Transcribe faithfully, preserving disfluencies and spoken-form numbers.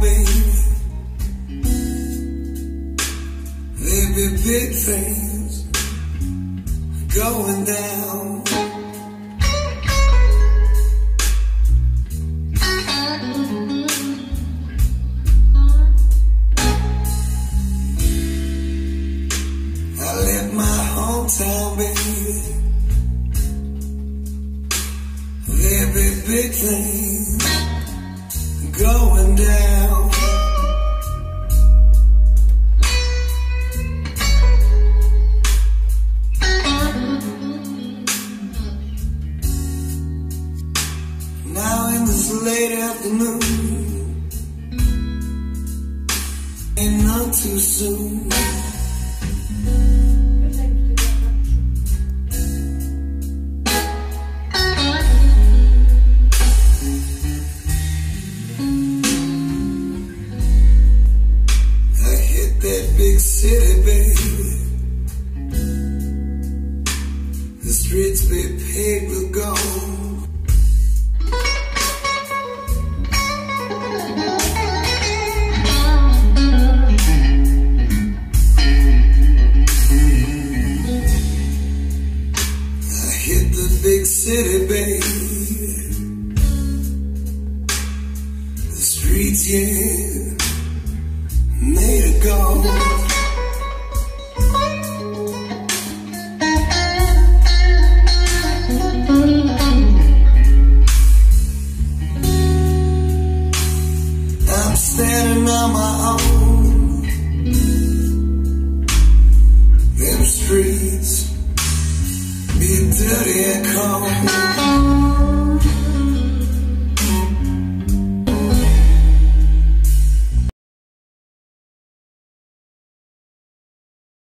baby. There be big things going down. I left my hometown, baby. There be big things going down. Now in this late afternoon, ain't none too soon. That big city, baby. The streets be paved with gold. I hit the big city, baby. The streets, yeah, made of gold. I'm standing on my own. Them streets be dirty and cold.